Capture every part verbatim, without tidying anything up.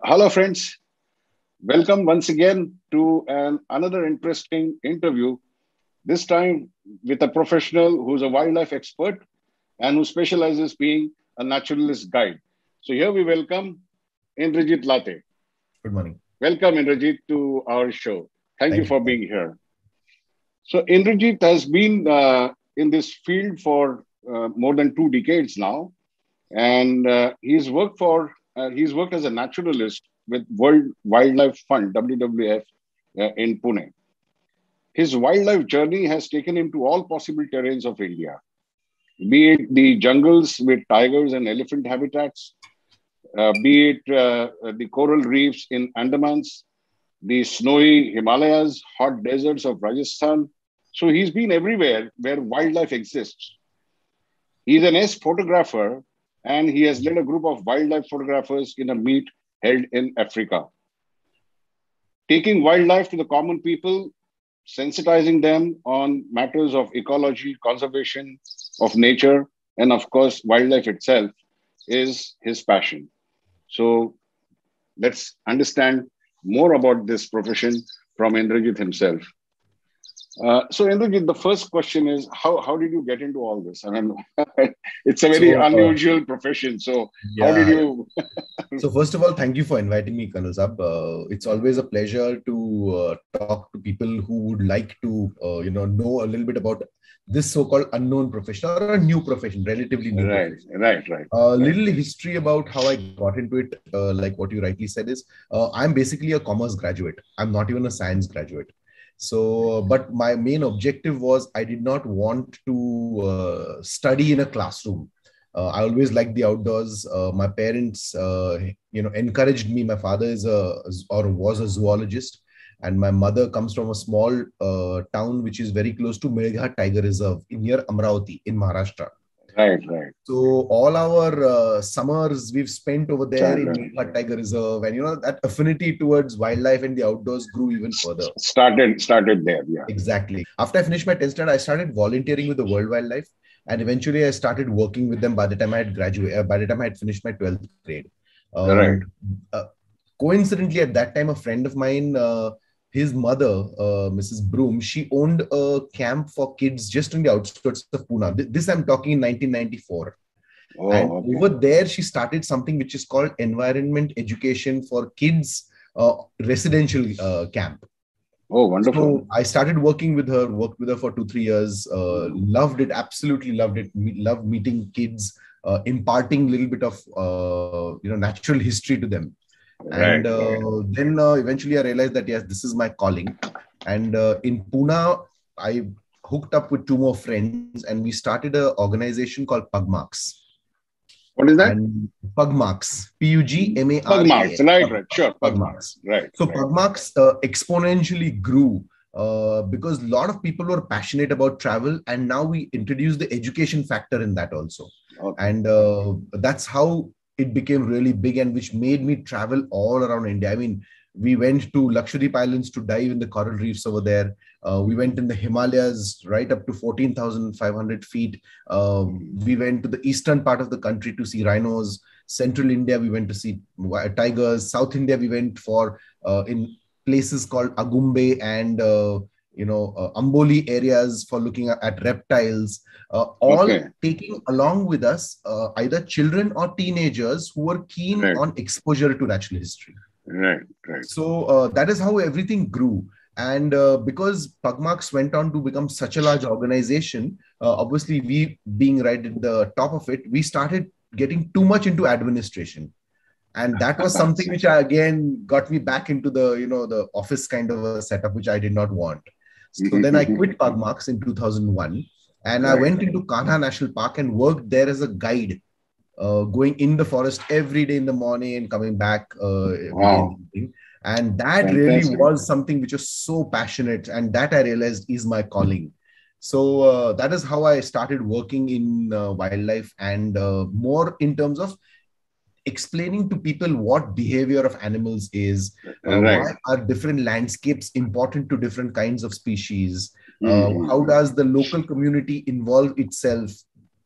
Hello, friends. Welcome once again to an, another interesting interview, this time with a professional who's a wildlife expert and who specializes being a naturalist guide. So here we welcome Indrajit Latey. Good morning. Welcome, Indrajit, to our show. Thank, Thank you for you. being here. So Indrajit has been uh, in this field for uh, more than two decades now, and uh, he's worked for uh, he's worked as a naturalist with World Wildlife Fund (W W F) uh, in Pune. His wildlife journey has taken him to all possible terrains of India, be it the jungles with tigers and elephant habitats, uh, be it uh, the coral reefs in Andamans, the snowy Himalayas, hot deserts of Rajasthan. So he's been everywhere where wildlife exists. He's an S photographer, and he has led a group of wildlife photographers in a meet held in Africa. Taking wildlife to the common people, sensitizing them on matters of ecology, conservation of nature, and of course, wildlife itself is his passion. So let's understand more about this profession from Indrajit himself. Uh, so Indrajit, the first question is, how, how did you get into all this? I mean, it's a very so, uh, unusual profession. So yeah, how did you... So first of all, thank you for inviting me, Colonel Sab. Uh, it's always a pleasure to uh, talk to people who would like to, uh, you know, know a little bit about this so-called unknown profession or a new profession, relatively new right, profession. Right, right, A uh, right. little history about how I got into it, uh, like what you rightly said is, uh, I'm basically a commerce graduate. I'm not even a science graduate. So, but my main objective was I did not want to uh, study in a classroom. Uh, I always liked the outdoors. Uh, my parents, uh, you know, encouraged me. My father is a or was a zoologist, and my mother comes from a small uh, town which is very close to Melghat Tiger Reserve in near Amravati in Maharashtra. Right, right. So all our uh, summers we've spent over there China. in Melghat Tiger Reserve, and you know that affinity towards wildlife and the outdoors grew even further. Started, started there, yeah. Exactly. After I finished my tenth standard, I started volunteering with the World Wildlife, and eventually I started working with them by the time I had graduated. Uh, by the time I had finished my twelfth grade. Um, right. Uh, coincidentally, at that time, a friend of mine. Uh, His mother, uh, Missus Broom, she owned a camp for kids just on the outskirts of Pune. This I'm talking in nineteen ninety-four. Oh, and okay. over there, she started something which is called Environment Education for Kids uh, Residential uh, Camp. Oh, wonderful. So I started working with her, worked with her for two, three years, uh, loved it, absolutely loved it, Me- loved meeting kids, uh, imparting a little bit of, uh, you know, natural history to them. Right, and uh, right. then uh, eventually I realized that, yes, this is my calling. And uh, in Pune, I hooked up with two more friends and we started an organization called Pugmarks. What is that? And Pugmarks, P U G M A R K S. Pugmarks, right, right, sure. Pugmarks. Right. So right. Pugmarks uh, exponentially grew uh, because a lot of people were passionate about travel, and now we introduced the education factor in that also. Okay. And uh, that's how it became really big, and which made me travel all around India. I mean, we went to Lakshadweep Islands to dive in the coral reefs over there. Uh, we went in the Himalayas right up to fourteen thousand five hundred feet. Uh, we went to the eastern part of the country to see rhinos. Central India, we went to see tigers. South India, we went for uh, in places called Agumbe and uh, you know, uh, Amboli areas for looking at, at reptiles. Uh, all okay. taking along with us uh, either children or teenagers who were keen right. on exposure to natural history. Right, right. So uh, that is how everything grew. And uh, because Pugmarks went on to become such a large organization, uh, obviously we being right at the top of it, we started getting too much into administration. And that was something which I, again got me back into the, you know, the office kind of a setup, which I did not want. So then I quit Pugmarks in two thousand one. And right. I went into Kanha National Park and worked there as a guide, uh, going in the forest every day in the morning and coming back uh, every wow. day in the evening. And that Fantastic. really was something which was so passionate. And that I realized is my calling. So uh, that is how I started working in uh, wildlife, and uh, more in terms of explaining to people what behavior of animals is, uh, right. why are different landscapes important to different kinds of species, mm-hmm. uh, how does the local community involve itself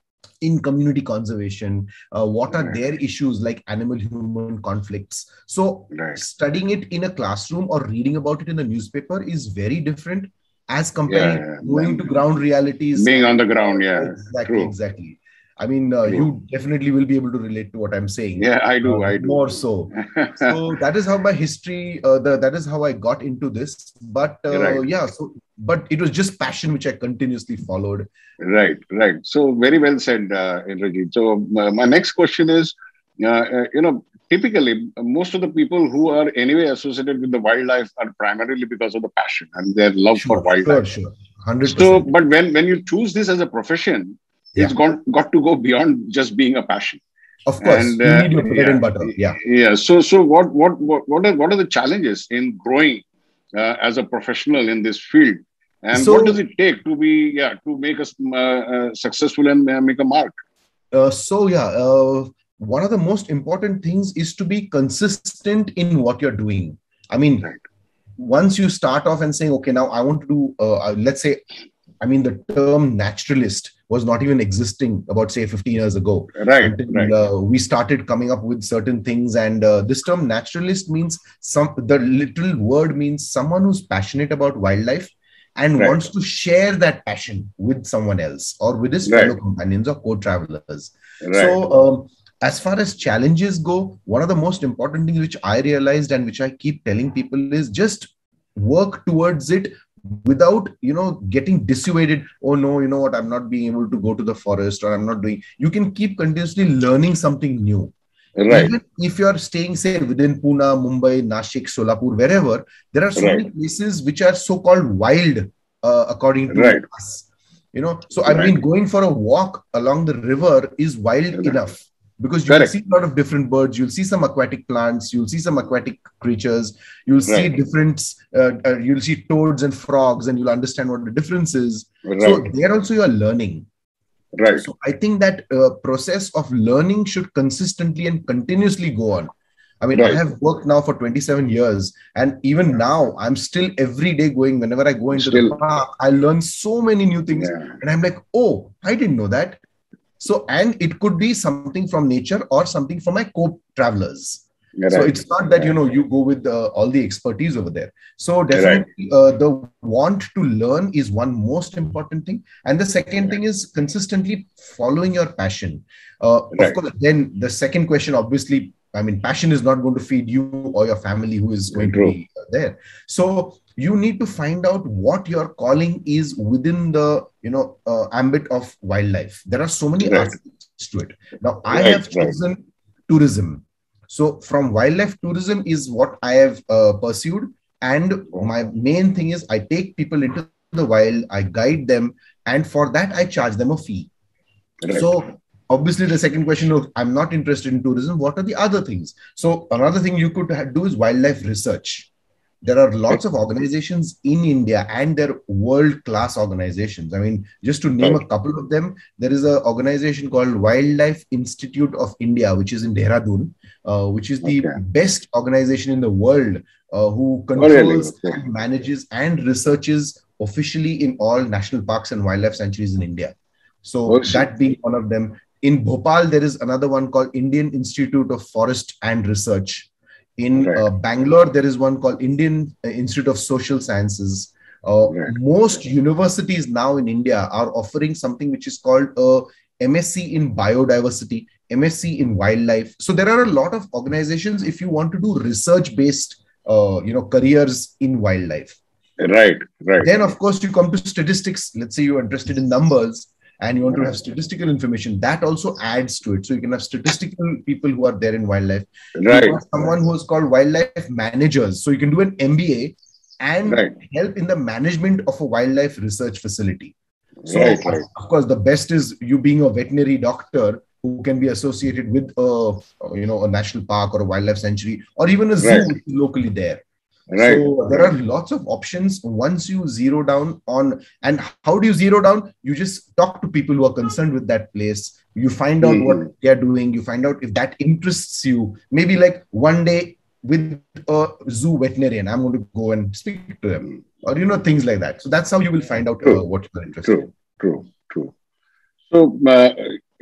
in community conservation, uh, what are Right. their issues like animal human conflicts. So Right. studying it in a classroom or reading about it in the newspaper is very different as Yeah. comparing Yeah. going to ground realities. Being on the ground. uh, Yeah. exactly True. exactly I mean, uh, True. you definitely will be able to relate to what I'm saying, Yeah, I uh, do. I do. more so. So that is how my history, uh, the, that is how I got into this. But uh, Right. yeah, so but it was just passion which I continuously followed. Right, right. So very well said, uh, Indrajit. So uh, my next question is, uh, uh, you know, typically uh, most of the people who are anyway associated with the wildlife are primarily because of the passion and their love for Sure, sure, wildlife. sure. hundred So, percent. but when when you choose this as a profession, it's Yeah. got got to go beyond just being a passion. Of course, And you uh, need your bread yeah, and butter. Yeah. yeah. So so what what what what are what are the challenges in growing uh, as a professional in this field? And what does So, it take to be, yeah, to make us uh, uh, successful and uh, make a mark? uh, so yeah, uh, one of the most important things is to be consistent in what you're doing. I mean, Right, once you start off and saying, okay, now I want to do, uh, uh, let's say, I mean, the term naturalist was not even existing about, say, fifteen years ago right, until right, uh, we started coming up with certain things. And uh, this term naturalist means some, the literal word means someone who's passionate about wildlife and right, wants to share that passion with someone else or with his right, fellow companions or co-travelers. right, So, um, as far as challenges go, one of the most important things which I realized and which I keep telling people is just work towards it without, you know, getting dissuaded. Oh no, you know what, I'm not being able to go to the forest, or I'm not doing. You can keep continuously learning something new. right, Even if you're staying, say, within Pune, Mumbai, Nashik, Solapur, wherever, there are so right, many places which are so-called wild, uh, according right, to us. You know, so I right, mean, going for a walk along the river is wild right. enough because you will Correct. see a lot of different birds, you'll see some aquatic plants, you'll see some aquatic creatures, you'll see Right, different, uh, uh, you'll see toads and frogs, and you'll understand what the difference is. right, So there also you are learning. right, So I think that uh, process of learning should consistently and continuously go on. I mean, I right. have worked now for twenty-seven years, and even now I'm still every day going. Whenever I go into the Still, park, I learn so many new things, yeah, and I'm like, oh, I didn't know that. So, and it could be something from nature or something from my co-travelers. So right, it's not that, you right, know, you go with uh, all the expertise over there. So right, definitely uh, the want to learn is one most important thing. And the second right, thing is consistently following your passion. Uh, of right. course, then the second question, obviously, I mean, passion is not going to feed you or your family who is going to True. be there. So you need to find out what your calling is within the, you know, uh, ambit of wildlife. There are so many Right, aspects to it. Now, I have right, right, chosen tourism. So from wildlife tourism is what I have uh, pursued. And my main thing is I take people into the wild, I guide them, and for that I charge them a fee. right, So obviously the second question of I'm not interested in tourism, what are the other things? So another thing you could do is wildlife research. There are lots of organizations in India, and they're world-class organizations. I mean, just to name right. a couple of them, there is an organization called Wildlife Institute of India, which is in Dehradun, uh, which is the Okay. best organization in the world, uh, who Oh, really? controls Okay. and manages and researches officially in all national parks and wildlife sanctuaries in India. So Awesome. that being one of them. In Bhopal, there is another one called Indian Institute of Forest and Research. In Right, uh, Bangalore, there is one called Indian Institute of Social Sciences. Uh, right, most universities now in India are offering something which is called a M S c in biodiversity, M S c in wildlife. So there are a lot of organizations if you want to do research-based, uh, you know, careers in wildlife. right, right, Then, of course, you come to statistics. Let's say you're interested in numbers and you want to right, have statistical information. That also adds to it. So you can have statistical people who are there in wildlife. You right, got someone who is called wildlife managers. So you can do an M B A and right, help in the management of a wildlife research facility. So, right, of right, of course, the best is you being a veterinary doctor who can be associated with a, you know, a national park or a wildlife sanctuary or even a zoo right, which is locally there. right, So there right. are lots of options once you zero down on. And how do you zero down? You just talk to people who are concerned with that place. You find out what Mm-hmm. they're doing. You find out if that interests you. Maybe like one day with a zoo veterinarian, I'm going to go and speak to them, or, you know, things like that. So that's how you will find out uh, True, what you're interested in. true, true, true. So, uh,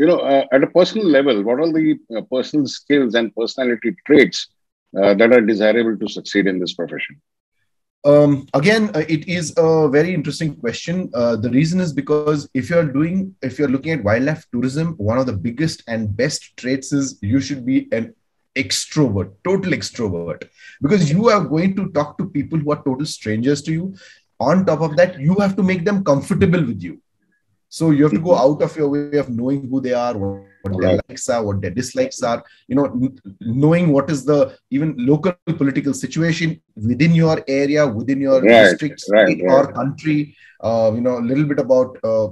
you know, uh, at a personal level, what are the uh, personal skills and personality traits uh, that are desirable to succeed in this profession? Um, again, uh, it is a very interesting question. Uh, the reason is because if you're doing, if you're looking at wildlife tourism, one of the biggest and best traits is you should be an extrovert, total extrovert, because you are going to talk to people who are total strangers to you. On top of that, you have to make them comfortable with you. So you have to go out of your way of knowing who they are, what, what their Right, likes are, what their dislikes are, you know, n- knowing what is the even local political situation within your area, within your right, district, right, state, right, or country. Uh, you know, a little bit about uh,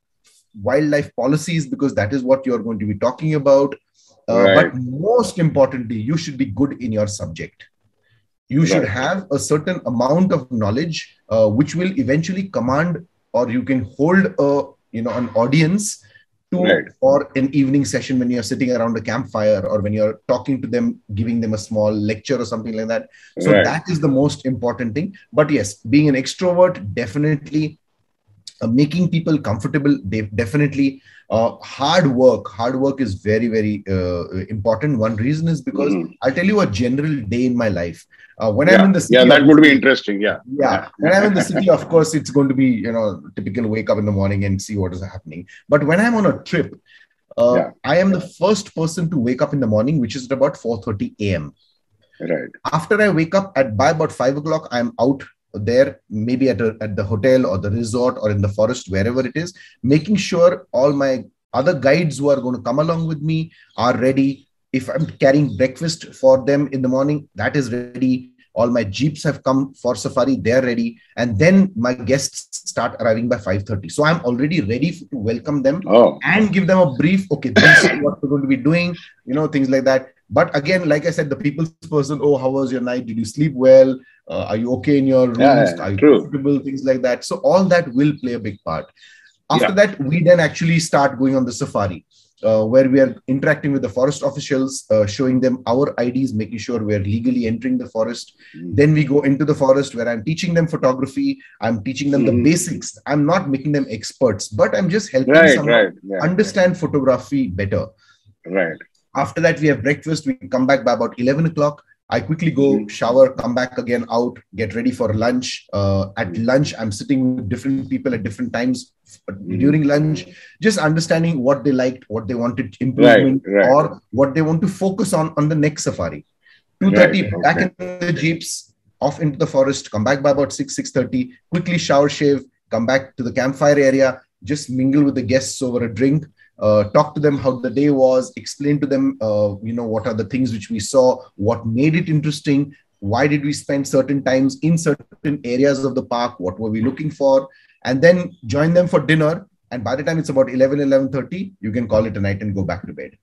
wildlife policies, because that is what you're going to be talking about. Uh, but right, most importantly, you should be good in your subject. You should right, have a certain amount of knowledge, uh, which will eventually command, or you can hold a, you know, an audience to right, for an evening session when you're sitting around a campfire, or when you're talking to them, giving them a small lecture or something like that. So right. that is the most important thing. But yes, being an extrovert, definitely uh, making people comfortable, they definitely uh, hard work hard work is very, very uh, important. One reason is because Mhm. I'll tell you a general day in my life. Uh, when I'm Yeah, in the yeah, city, that would be obviously, interesting. Yeah, yeah, yeah, when I'm in the city, of course, it's going to be, you know, typical wake up in the morning and see what is happening. But when I'm on a trip, uh, yeah, I am the first person to wake up in the morning, which is at about four thirty a.m. right, After I wake up at by about five o'clock, I'm out there, maybe at, a, at the hotel or the resort or in the forest, wherever it is, making sure all my other guides who are going to come along with me are ready. If I'm carrying breakfast for them in the morning, that is ready. All my jeeps have come for safari, they're ready. And then my guests start arriving by five thirty. So I'm already ready to welcome them oh, and give them a brief. Okay, this is what we're going to be doing, you know, things like that. But again, like I said, the people's person, oh, how was your night? Did you sleep well? Uh, are you okay in your yeah, rooms? yeah, Are you true, comfortable? Things like that. So all that will play a big part. After yeah, that, we then actually start going on the safari, uh, where we are interacting with the forest officials, uh, showing them our I Ds, making sure we're legally entering the forest. Then we go into the forest where I'm teaching them photography. I'm teaching them the hmm, basics. I'm not making them experts, but I'm just helping right, someone right, yeah, understand photography better. right, After that, we have breakfast. We come back by about eleven o'clock. I quickly go hmm, shower, come back again out, get ready for lunch. Uh, at hmm, lunch, I'm sitting with different people at different times hmm, during lunch, just understanding what they liked, what they wanted right, improvement, right, or what they want to focus on on the next safari. right, two thirty, back okay, in the jeeps, off into the forest, come back by about six, six thirty, quickly shower, shave, come back to the campfire area, just mingle with the guests over a drink, uh, talk to them how the day was, explain to them, uh, you know, what are the things which we saw, what made it interesting, why did we spend certain times in certain areas of the park, what were we looking for, and then join them for dinner. And by the time it's about eleven, eleven thirty, you can call it a night and go back to bed.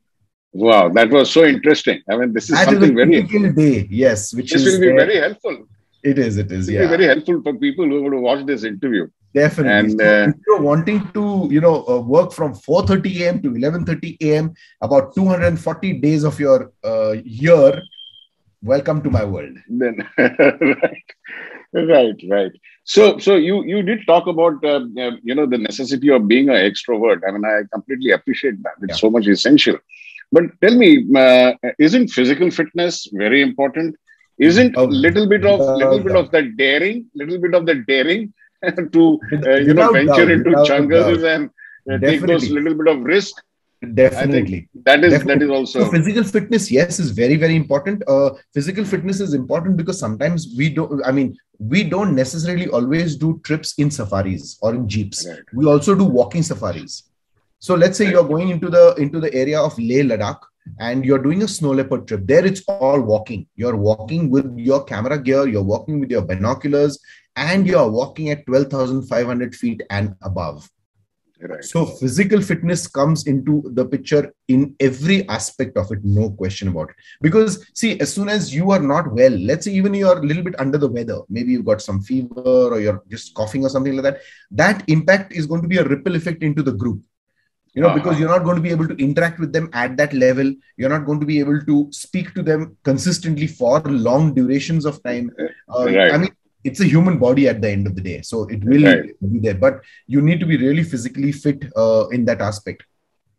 wow, that was so interesting. I mean, this is That is a something very, typical day, yes, which this will is be there. very helpful. It is, it is, Will be yeah, very helpful for people who would watch this interview. definitely. And So uh, if you're wanting to, you know, uh, work from four thirty a m to eleven thirty a m, about two hundred forty days of your uh, year, welcome to my world. then, right, right, right. So, so you you did talk about uh, uh, you know, the necessity of being an extrovert. I mean, I completely appreciate that. It's Yeah. so much essential. But tell me, uh, isn't physical fitness very important? Isn't Oh, little bit of little without bit of doubt. that daring, little bit of the daring to With, uh, you know, without venture doubt, into without doubt. jungles and uh, take those Definitely. little bit of risk? I think Definitely. that is that is Definitely. So also physical fitness, yes, is very, very important. Uh, physical fitness is important because sometimes we don't, I mean, we don't necessarily always do trips in safaris or in jeeps. right, We also do walking safaris. So let's say right, you're going into the into the area of Leh Ladakh and you're doing a snow leopard trip. There it's all walking. You're walking with your camera gear, you're walking with your binoculars, and you're walking at twelve thousand five hundred feet and above. right. So physical fitness comes into the picture in every aspect of it, no question about it. Because see, as soon as you are not well, let's say even you are a little bit under the weather, maybe you've got some fever or you're just coughing or something like that, that impact is going to be a ripple effect into the group. You know, because Uh-huh. you're not going to be able to interact with them at that level. You're not going to be able to speak to them consistently for long durations of time. Uh, I Right, mean, it's a human body at the end of the day. So it will right. be there, but you need to be really physically fit uh, in that aspect.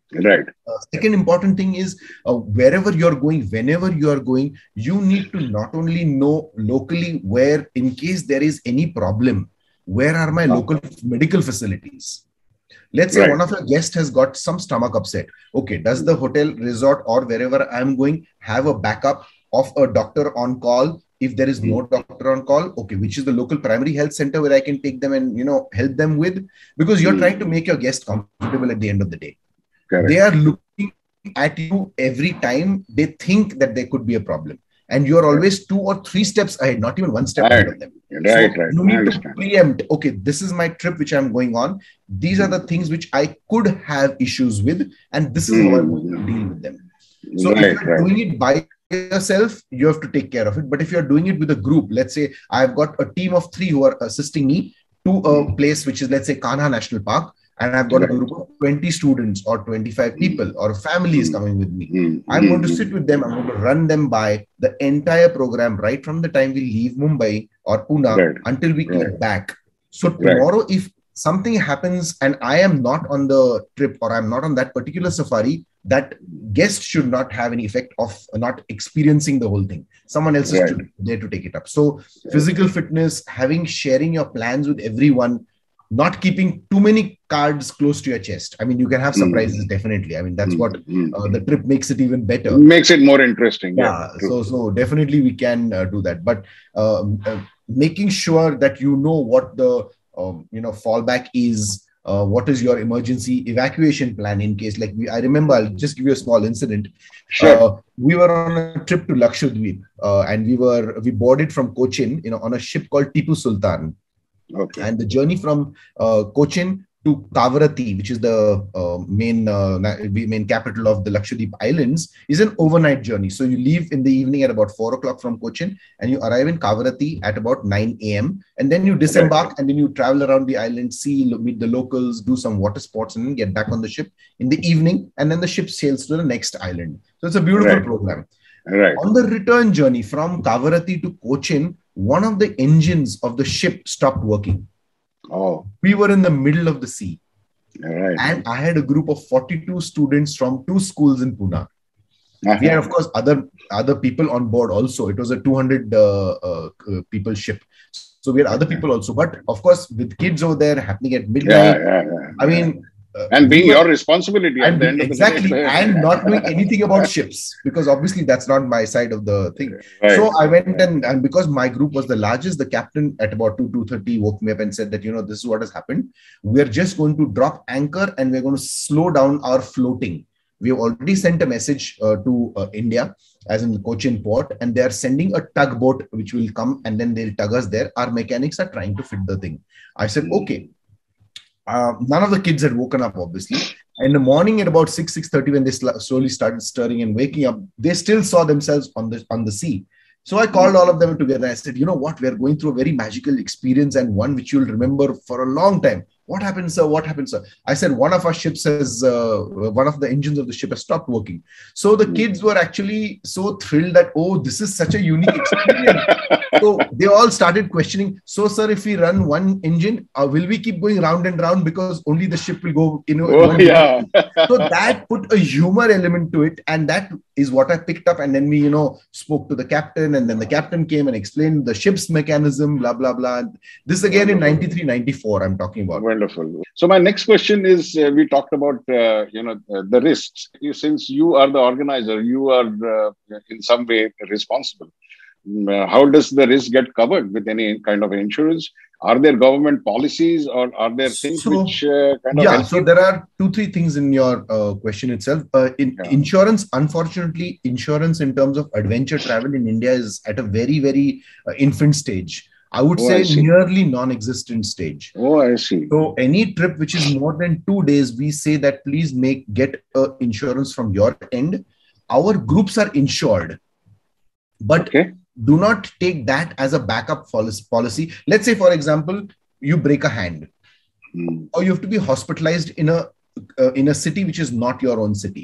Right. Uh, second important thing is uh, wherever you're going, whenever you are going, you need to not only know locally where, in case there is any problem, where are my Uh, local medical facilities? Let's say right. one of your guests has got some stomach upset. Okay, does the hotel, resort, or wherever I'm going have a backup of a doctor on call? If there is no doctor on call, okay, which is the local primary health center where I can take them and, you know, help them with? Because you're trying to make your guest comfortable at the end of the day. They Correct. are looking at you every time they think that there could be a problem. And you're Correct. always two or three steps ahead, not even one step ahead Right. of them. Right. So Right. you I need to understand. preempt, okay, this is my trip which I'm going on. These are the things which I could have issues with, and this is how I'm going to deal with them. So if Right. you're Right. doing it by yourself, you have to take care of it. But if you're doing it with a group, let's say I've got a team of three who are assisting me to a place which is, let's say, Kanha National Park, and I've got a Right. group of twenty students or twenty-five people or families coming with me. I'm going to sit Mm-hmm. with them. I'm going to run them by the entire program right from the time we leave Mumbai or Pune Right. until we Right. get back. So Right. tomorrow, if something happens and I am not on the trip or I'm not on that particular safari, that guest should not have any effect of not experiencing the whole thing. Someone else is Right. to, there to take it up. So physical fitness, having, sharing your plans with everyone, not keeping too many cards close to your chest. I mean, you can have surprises, definitely. I mean, that's what uh, the trip makes it even better. Makes it more interesting. Yeah. Yeah. So, so definitely we can uh, do that. But um, uh, making sure that you know what the um, you know fallback is. Uh, what is your emergency evacuation plan in case, like we, I remember, I'll just give you a small incident. Sure. Uh, we were on a trip to Lakshadweep, uh, and we were we boarded from Cochin, you know, on a ship called Tipu Sultan. Okay. And the journey from uh, Cochin to Kavaratti, which is the uh, main uh, main capital of the Lakshadweep Islands, is an overnight journey. So you leave in the evening at about four o'clock from Cochin, and you arrive in Kavaratti at about nine a m. And then you disembark, right. And then you travel around the island, see, meet the locals, do some water sports, and then get back on the ship in the evening. And then the ship sails to the next island. So it's a beautiful Right. program. Right. On the return journey from Kavaratti to Cochin, one of the engines of the ship stopped working. Oh. We were in the middle of the sea. Right. And I had a group of forty-two students from two schools in Pune. Uh-huh. We had, of course, other, other people on board also. It was a two hundred uh, uh, people ship. So we had other people also. But, of course, with kids over there happening at midnight, yeah, yeah, yeah, I mean... Uh, and being we were, your responsibility at and the end exactly, of the day. And not knowing anything about ships, because obviously that's not my side of the thing. Right. So I went and, and because my group was the largest, the captain at about two, two thirty woke me up and said that, you know, this is what has happened. We're just going to drop anchor and we're going to slow down our floating. We have already sent a message uh, to uh, India, as in the Cochin port, and they are sending a tugboat which will come and then they'll tug us there. Our mechanics are trying to fit the thing. I said, okay. Uh, none of the kids had woken up, obviously. In the morning at about six, six thirty, when they sl- slowly started stirring and waking up, they still saw themselves on the on the sea. So I called all of them together. I said, you know what? We are going through a very magical experience and one which you'll remember for a long time. What happened, sir? What happened, sir? I said, one of our ships has, uh, one of the engines of the ship has stopped working. So the kids were actually so thrilled that, oh, this is such a unique experience. So they all started questioning. So, sir, if we run one engine, uh, will we keep going round and round because only the ship will go, you know? Oh, yeah. So that put a humor element to it. And that is what I picked up. And then we, you know, spoke to the captain, and then the captain came and explained the ship's mechanism, blah, blah, blah. This again in ninety-three, ninety-four, I'm talking about. Wonderful. So my next question is, uh, we talked about, uh, you know, uh, the risks. You, since you are the organizer, you are uh, in some way responsible. Uh, how does the risk get covered with any kind of insurance? Are there government policies, or are there things so, which uh, kind of yeah, help so you? There are two, three things in your uh, question itself. Uh, in yeah. Insurance, unfortunately, insurance in terms of adventure travel in India is at a very, very uh, infant stage. I would oh, say I nearly non-existent stage. Oh, I see. So any trip which is more than two days, we say that please make get uh, insurance from your end. Our groups are insured, but okay. do not take that as a backup policy. Let's say, for example, you break a hand, hmm. or you have to be hospitalized in a uh, in a city which is not your own city.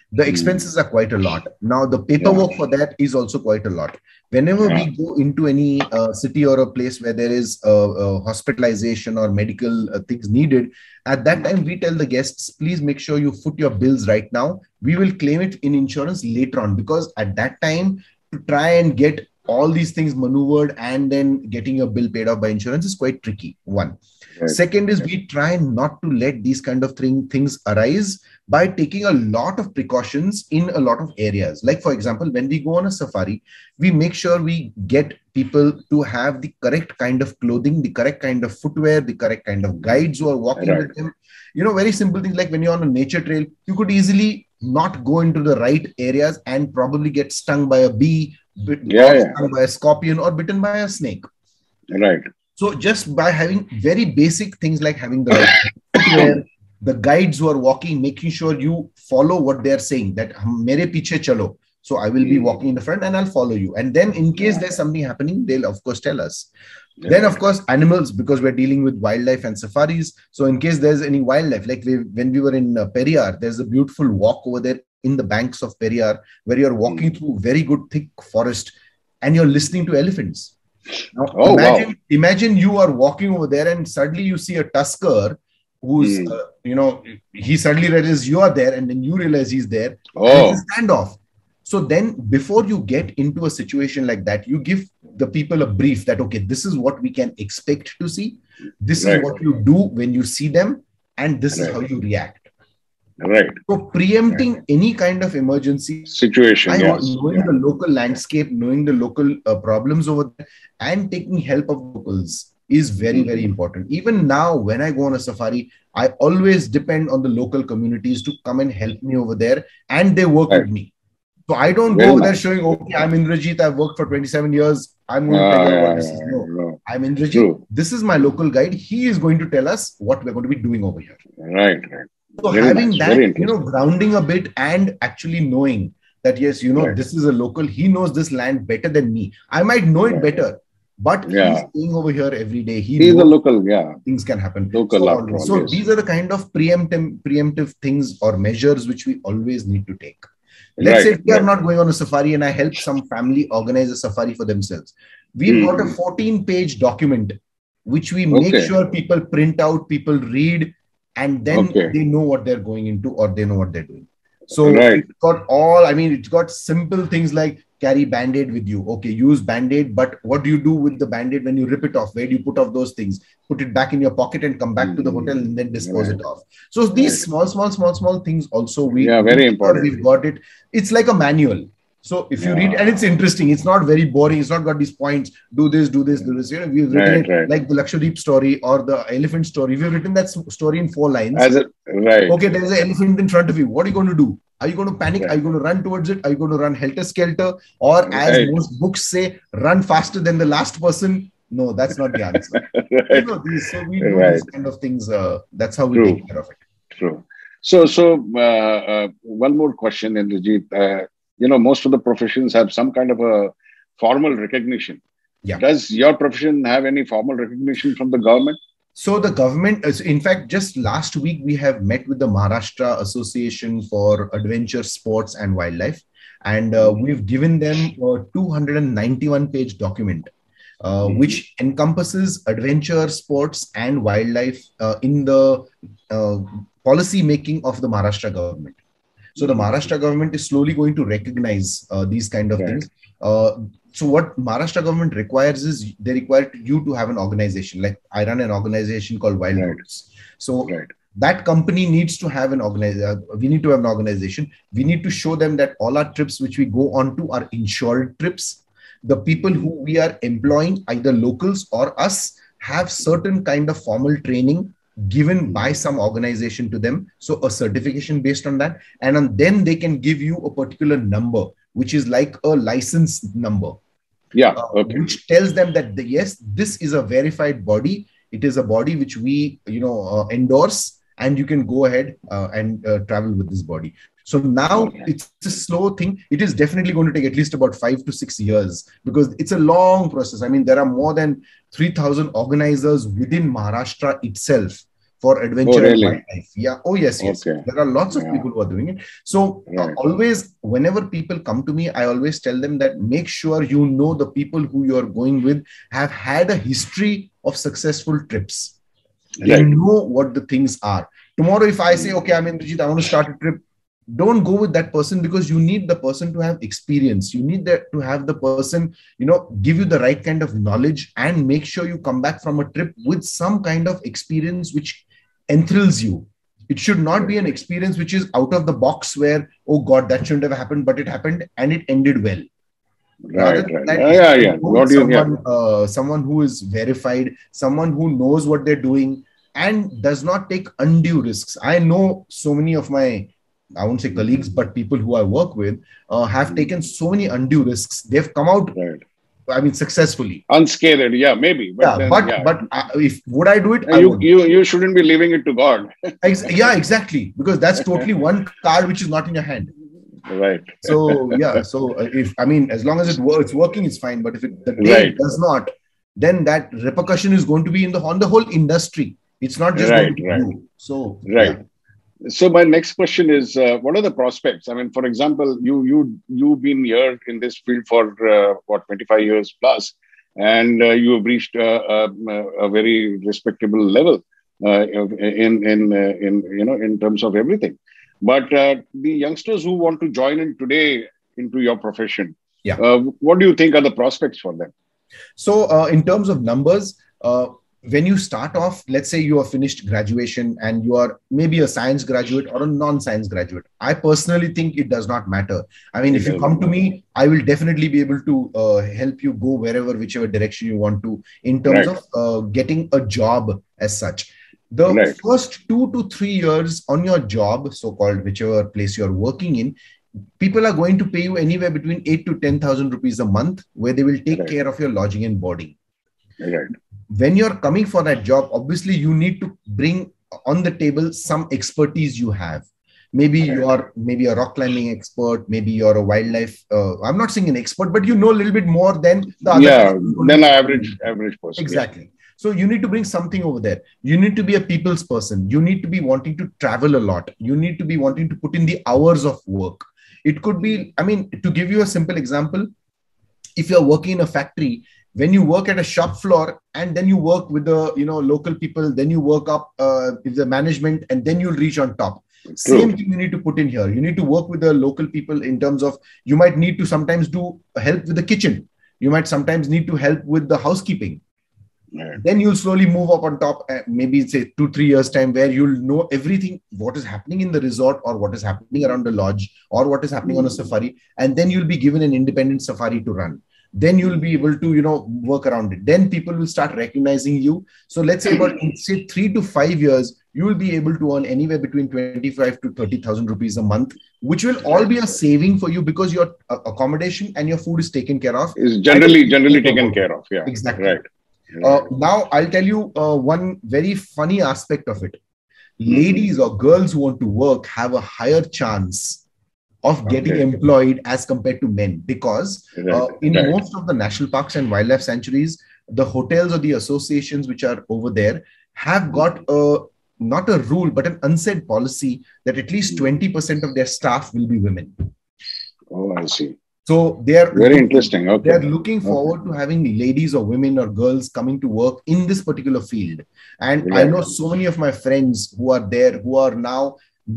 The Mm. expenses are quite a lot. Now, the Yeah. paperwork for that is also quite a lot. Whenever Yeah. we go into any uh, city or a place where there is uh, uh, hospitalization or medical uh, things needed, at that Mm. time, we tell the guests, please make sure you foot your bills right now. We will claim it in insurance later on, because at that time, to try and get all these things maneuvered and then getting your bill paid off by insurance is quite tricky. One. Right. Second is Right. we try not to let these kind of thing, things arise by taking a lot of precautions in a lot of areas. Like, for example, when we go on a safari, we make sure we get people to have the correct kind of clothing, the correct kind of footwear, the correct kind of guides who are walking Right. with them. You know, very simple things like when you're on a nature trail, you could easily not go into the right areas and probably get stung by a bee, bit, Yeah. or Yeah. stung by a scorpion, or bitten by a snake. Right. So just by having very basic things like having the right footwear, the guides who are walking, making sure you follow what they're saying, that mere piche chalo. So I will be Mm. walking in the front and I'll follow you. And then in case Yeah. there's something happening, they'll of course tell us. Then, Right. of course, animals, because we're dealing with wildlife and safaris. So in case there's any wildlife, like we, when we were in uh, Periyar, there's a beautiful walk over there in the banks of Periyar, where you're walking Mm. through very good thick forest and you're listening to elephants. Now, Oh, wow. imagine, imagine you are walking over there and suddenly you see a tusker who's, Mm. uh, you know, he suddenly realizes you are there and then you realize he's there and it's Oh. a standoff. So then before you get into a situation like that, you give the people a brief that, okay, this is what we can expect to see. This is Right. what you do when you see them. And this is Right. how you react. Right. So preempting any kind of emergency, Situation. I want Yes. knowing Yeah. the local landscape, knowing the local uh, problems over there, and taking help of locals is very, very Mm. important. Even now, when I go on a safari, I always depend on the local communities to come and help me over there, and they work Right. with me. So I don't go Very over there nice. showing, okay, I'm Indrajit, I've worked for twenty-seven years. I'm going to tell Ah, you yeah, about this. yeah, No, no. I'm Indrajit. True. This is my local guide. He is going to tell us what we're going to be doing over here. Right. Right. So Very having nice. Very that, you know, interesting. grounding a bit and actually knowing that, yes, you know, Right. this is a local, he knows this land better than me. I might know it Right. better, but he's Yeah. staying over here every day. He He's a knows local. Yeah. things can happen. Local So, after always, all. so Yes. these are the kind of preemptive, preemptive things or measures which we always need to take. Let's say Right. we are Right. not going on a safari and I help some family organize a safari for themselves. We've got a Mm. fourteen page document, which we make Okay. sure people print out, people read, and then Okay. they know what they're going into or they know what they're doing. So Right. it's got all, I mean, it's got simple things like carry band-aid with you. Okay, use band-aid, but what do you do with the band-aid when you rip it off? Where do you put off those things? Put it back in your pocket and come back to the hotel and then dispose Right. it off. So these Right. small, small, small, small things also we Yeah. Very make sure important. we've got it. It's like a manual. So if you read, and it's Ah. interesting, it's not very boring. It's not got these points. Do this, do this, do this. You know, we've written Right. it Right. like the Lakshadweep story or the elephant story. We've written that s- story in four lines. As a right. Okay, there's an elephant in front of you. What are you going to do? Are you going to panic? Right. Are you going to run towards it? Are you going to run helter-skelter? Or as Right. most books say, run faster than the last person? No, that's not the answer. You Right. know, these, so we do Right. these kind of things. Uh, that's how we True. take care of it. True. So, so uh, uh, one more question, Indrajit. Uh, you know, most of the professions have some kind of a formal recognition. Yeah. Does your profession have any formal recognition from the government? So the government, in fact, just last week, we have met with the Maharashtra Association for Adventure Sports and Wildlife. And uh, we've given them a two hundred ninety-one page document, uh, mm-hmm. which encompasses adventure, sports, and wildlife uh, in the uh, policy making of the Maharashtra government. So the Maharashtra government is slowly going to recognize uh, these kind of right. things. Uh, so what Maharashtra government requires is they require you to have an organization. Like I run an organization called Wild right. Roots. So right. that company needs to have an organization. Uh, we need to have an organization. We need to show them that all our trips which we go on to are insured trips. The people who we are employing, either locals or us, have certain kind of formal training given by some organization to them. So a certification based on that. And then they can give you a particular number, which is like a license number. Yeah. Uh, okay. Which tells them that, the, yes, this is a verified body. It is a body which we, you know, uh, endorse, and you can go ahead uh, and uh, travel with this body. So now okay. it's a slow thing. It is definitely going to take at least about five to six years because it's a long process. I mean, there are more than three thousand organizers within Maharashtra itself. for Oh, adventure and really? wildlife. Yeah. Oh, yes, yes. Okay. There are lots of Yeah. people who are doing it. So uh, Right. always, whenever people come to me, I always tell them that make sure you know the people who you are going with have had a history of successful trips. They Right. know what the things are. Tomorrow, if I say, Mm. okay, I'm Indrajit, I want to start a trip, don't go with that person, because you need the person to have experience. You need that to have the person, you know, give you the right kind of knowledge, and make sure you come back from a trip with some kind of experience which enthralls you. It should not be an experience which is out of the box where, oh God, that shouldn't have happened, but it happened and it ended well. Rather Right. than Right. that, Yeah. if Yeah. you Yeah. go with What do you? Yeah. someone, uh, someone who is verified, someone who knows what they're doing and does not take undue risks. I know so many of my, I won't say colleagues, but people who I work with uh, have taken so many undue risks. They've come out, Right. I mean, successfully. Unscathed. Yeah. Maybe. But Yeah, then. but Yeah. but uh, if would I do it? Uh, I You. would. You. You shouldn't be leaving it to God. Ex- yeah, exactly. Because that's totally one card which is not in your hand. Right. So yeah, so uh, if I mean, as long as it works, it's working, it's fine. But if it, the day Right. it does not, then that repercussion is going to be in the on the whole industry. It's not just going Right. to be Right. you. So Right. yeah. So my next question is, uh, what are the prospects? I mean, for example, you you you've been here in this field for uh, what twenty-five years plus, and uh, you have reached uh, a, a very respectable level uh, in in uh, in you know in terms of everything. But uh, the youngsters who want to join in today into your profession, Yeah. uh, what do you think are the prospects for them? So uh, in terms of numbers, uh, when you start off, let's say you have finished graduation and you are maybe a science graduate or a non-science graduate. I personally think it does not matter. I mean, It if you does not come to matter. me, I will definitely be able to uh, help you go wherever, whichever direction you want to, in terms Right. of uh, getting a job as such. The Right. first two to three years on your job, so-called whichever place you're working in, people are going to pay you anywhere between eight to ten thousand rupees a month, where they will take Right. care of your lodging and boarding. Right. When you're coming for that job, obviously you need to bring on the table some expertise you have. Maybe Right. you are maybe a rock climbing expert, maybe you're a wildlife. Uh, I'm not saying an expert, but you know a little bit more than the other Yeah. person who's going Then to an travel average with you. average person. Yeah. Exactly. So you need to bring something over there. You need to be a people's person. You need to be wanting to travel a lot. You need to be wanting to put in the hours of work. It could be, I mean, to give you a simple example, if you're working in a factory, when you work at a shop floor and then you work with the you know local people, then you work up uh, with the management, and then you'll reach on top. True. Same thing you need to put in here. You need to work with the local people in terms of, you might need to sometimes do help with the kitchen. You might sometimes need to help with the housekeeping. Right. Then you'll slowly move up on top, uh, maybe say two, three years time, where you'll know everything, what is happening in the resort or what is happening around the lodge or what is happening on a safari. And then you'll be given an independent safari to run. Then you'll be able to, you know, work around it. Then people will start recognizing you. So let's say about in say three to five years, you will be able to earn anywhere between twenty-five to thirty thousand rupees a month, which will all be a saving for you, because your uh, accommodation and your food is taken care of. Is generally generally taken care of. Yeah. Exactly. Right. Uh, Right. now, I'll tell you uh, one very funny aspect of it. Mhm. Ladies or girls who want to work have a higher chance of getting Okay. employed as compared to men, because Right. uh, in Right. most of the national parks and wildlife sanctuaries, the hotels or the associations which are over there have got a, not a rule, but an unsaid policy that at least twenty percent of their staff will be women. Oh, I see. So they are Very looking, interesting. Okay. they are looking Okay. forward to having ladies or women or girls coming to work in this particular field. And I Right. know so many of my friends who are there, who are now,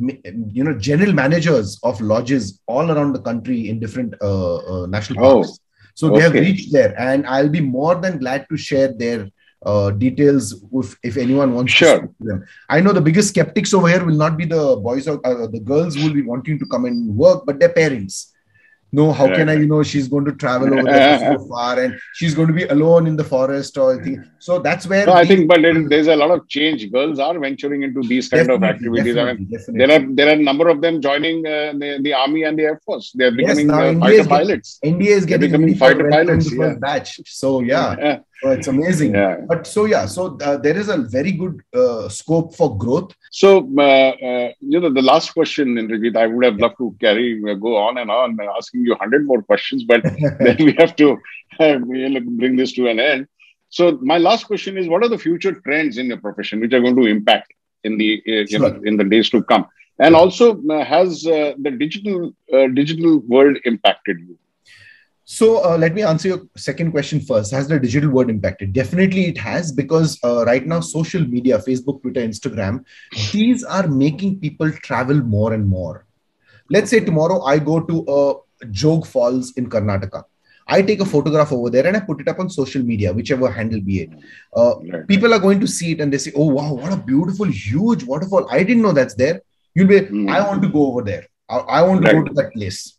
you know, general managers of lodges all around the country in different uh, uh, national Oh, parks. So they have okay. reached there, and I'll be more than glad to share their uh, details if, if anyone wants to Sure. speak to them. I know the biggest skeptics over here will not be the boys or uh, the girls who will be wanting to come and work, but their parents. No, how can I, Right. you know, she's going to travel over there for so far and she's going to be alone in the forest or anything. So that's where No, I these think, but there, people- there's a lot of change. Girls are venturing into these kind of definitely, activities. I definitely, mean, definitely. there are there are a number of them joining uh, the, the army and the air force. They are Yes, becoming now uh, India fighter is getting pilots. India is They're getting becoming ready for fighter welcoming pilots. the Yeah. first batch. So yeah, Yeah. so it's amazing. Yeah. But so yeah, so uh, there is a very good uh, scope for growth. So, uh, uh, you know, the last question, Indrajit, I would have loved to carry, uh, go on and on, uh, asking you a hundred more questions, but then we have to uh, you know, bring this to an end. So, my last question is: what are the future trends in your profession which are going to impact? in the uh, you know Sure. in the days to come? And also, uh, has uh, the digital uh, digital world impacted you? So uh, let me answer your second question first. Has the digital world impacted? Definitely it has, because uh, right now social media, Facebook, Twitter, Instagram, these are making people travel more and more. Let's say Okay. tomorrow I go to a Jog Falls in Karnataka. I take a photograph over there and I put it up on social media, whichever handle be it. Uh, Right. People are going to see it and they say, "Oh wow, what a beautiful, huge waterfall! I didn't know that's there." You'll be, "I Mm. want to go over there. I, I want to go Right. to that place."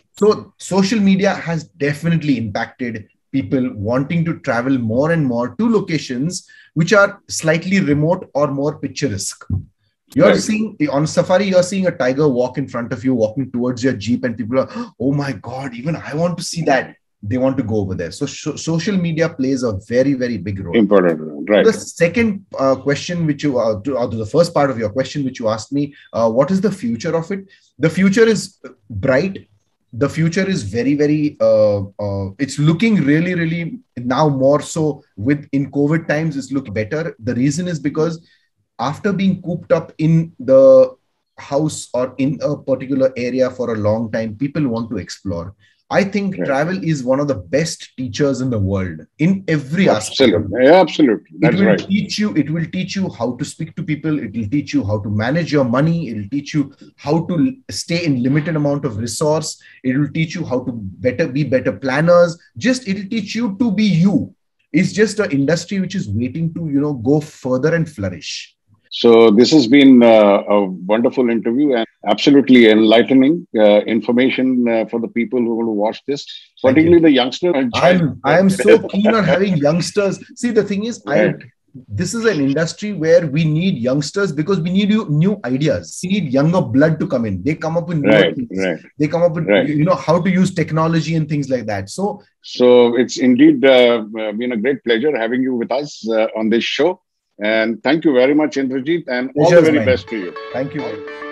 So social media has definitely impacted people wanting to travel more and more to locations which are slightly remote or more picturesque. You're Right. seeing on safari, you're seeing a tiger walk in front of you, walking towards your jeep, and people are, "Oh my God, even I want to see that." They want to go over there. So, so social media plays a very, very big role. Important. To Right. the second uh, question, which you, uh, to, or to the first part of your question, which you asked me, uh, what is the future of it? The future is bright. The future is very, very, uh, uh, it's looking really, really now more so with in COVID times, it's looking better. The reason is because after being cooped up in the house or in a particular area for a long time, people want to explore. I think Right. travel is one of the best teachers in the world in every aspect of Absolutely. it. Yeah, absolutely. It That's will right. teach you, it will teach you how to speak to people. It will teach you how to manage your money. It will teach you how to stay in limited amount of resource. It will teach you how to better be better planners. Just it will teach you to be you. It's just an industry which is waiting to, you know, go further and flourish. So this has been uh, a wonderful interview and absolutely enlightening uh, information uh, for the people who want to watch this, Thank you. particularly the youngsters. Enjoy I'm I that. am so keen on having youngsters. See, the thing is, I Right. this is an industry where we need youngsters because we need you- new ideas. We need younger blood to come in. They come up with newer Right. things. Right. They come up with, Right. you know, how to use technology and things like that. So So it's indeed uh, been a great pleasure having you with us uh, on this show. And thank you very much, Indrajit, and all pleasure the is very mine. best to you. Thank you very much.